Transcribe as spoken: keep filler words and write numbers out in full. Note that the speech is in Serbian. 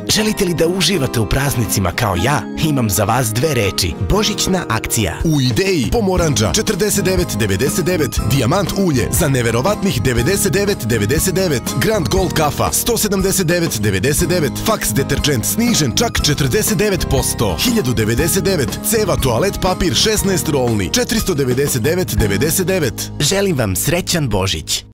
Želite li da uživate u praznicima kao ja? Imam za vas dve reči. Božićna akcija. U Ideji pomorandža četrdeset devet devedeset devet, Dijamant ulje za neverovatnih devedeset devet devedeset devet, Grand Gold kafa sto sedamdeset devet devedeset devet, Fax deterđent snižen čak četrdeset devet posto, hiljadu devedeset devet, Ceva toalet papir šesnaest rolni četiristo devedeset devet devedeset devet. Želim vam srećan Božić.